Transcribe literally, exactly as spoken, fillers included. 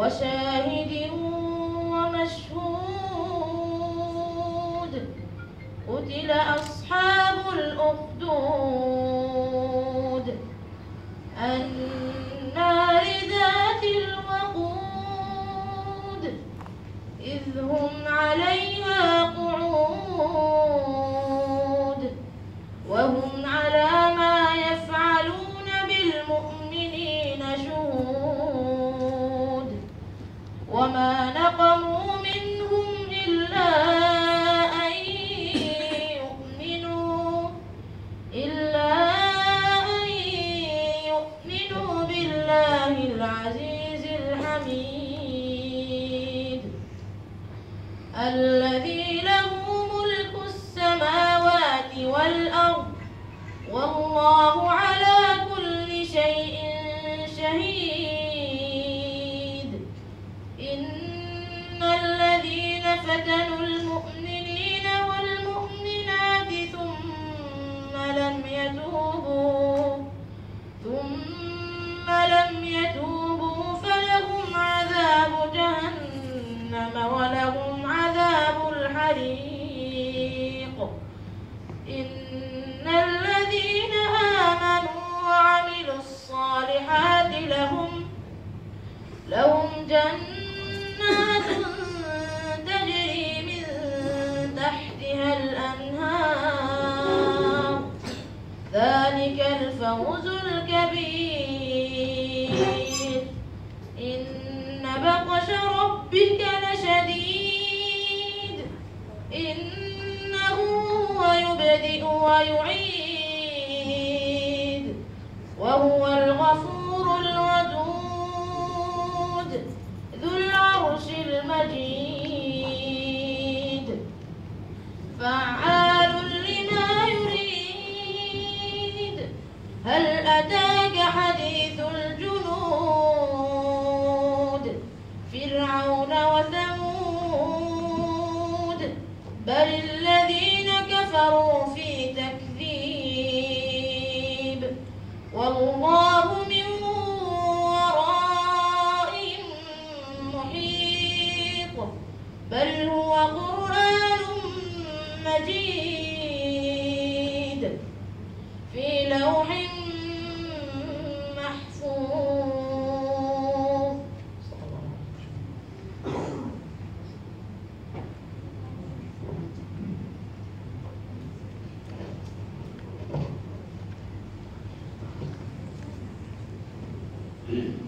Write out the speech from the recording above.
وشاهد ومشهود. قتل أصحاب الأخدود النار ذات الوقود إذ هم عليها قعود وهم على ما يفعلون بالمؤمنين شهود. وما نقموا منهم إلا أن يؤمنوا إلا أن يؤمنوا بالله العزيز الحميد الذي له ملك السماوات والأرض والله على كل شيء شهيد. إن الذين فتنوا المؤمنين والمؤمنات ثم لم يتوبوا ثم لم يتوبوا فلهم عذاب جهنم ولهم عذاب الحريق. إن الذين آمنوا وعملوا الصالحات لهم لهم جنات تجري من تحتها الأنهار ذلك الفوز الكبير. إن بطش ربك لشديد إنه هو يبدئ ويعيد وهو الغفور الودود ذو العرش المجيد فعال لما يريد. هل أتاك حديث الجنود فرعون وثمود بل الذين كفروا في تكذيب والله من ورائهم محيط بل هو قرآن مجيد في لوح محفوظ. Mm-hmm.